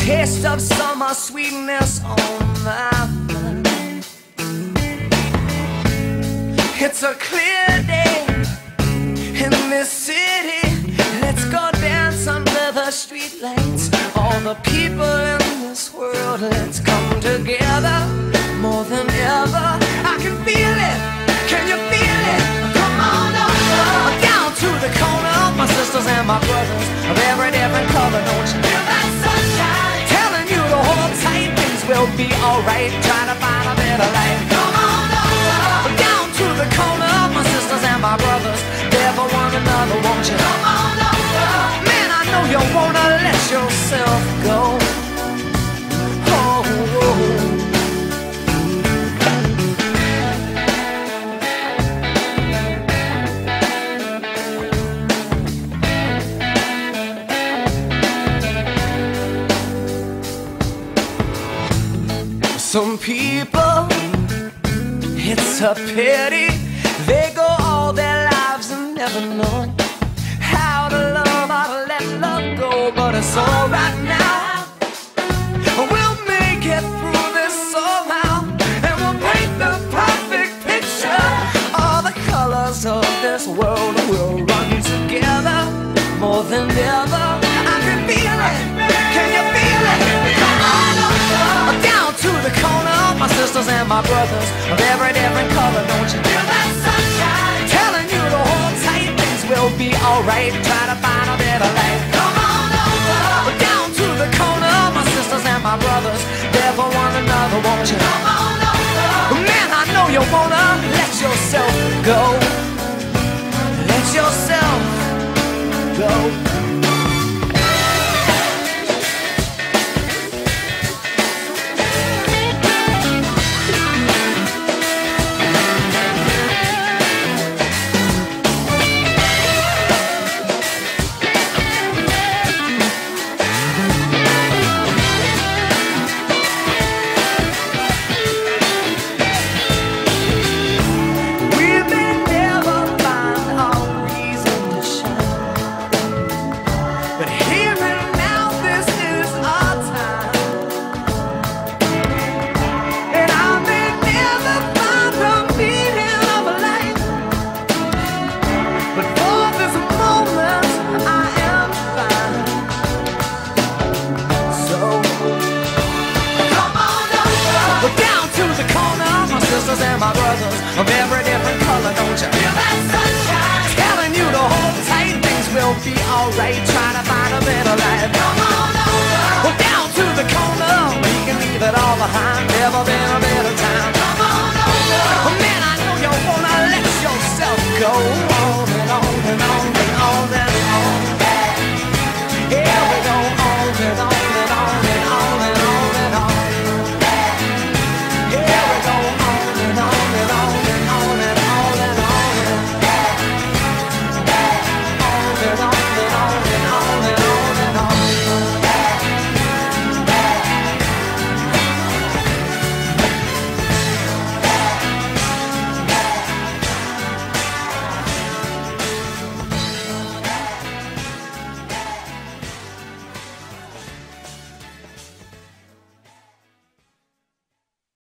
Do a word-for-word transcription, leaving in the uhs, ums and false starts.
taste of summer sweetness on my mind. It's a clear day in this city. Let's go dance under the streetlights. All the people in this world, let's come together more than ever. I can feel it. Can you feel it? Come on over down to the corner. My sisters and my brothers of every different color. Don't you feel that sunshine? Telling you to hold tight, things will be alright. Try to find a better life. Come on over down to the corner. My sisters and my brothers, there for one another, won't you? Come on over. Man, I know you wanna let yourself go. Oh, oh. Some people, it's a pity, they go all their lives and never knowing how to love, how to let love go. But it's alright now, we'll make it through this somehow, and we'll paint the perfect picture. All the colors of this world will run together more than ever. I can feel it, can you feel it? Come on over down to the corner. My sisters and my brothers of every different color. Don't you feel that sunshine? Telling you to hold tight, things will be alright. Try to find a better life. Come on over down to the corner. My sisters and my brothers, there for one another, won't you? Come on over. Man, I know you wanna let yourself go. Let yourself go. And my brothers of every different color. Don't you feel that sunshine? Telling you to hold tight, things will be alright. Try to find a better life. Come on over down to the corner. We can leave it all behind. Never been a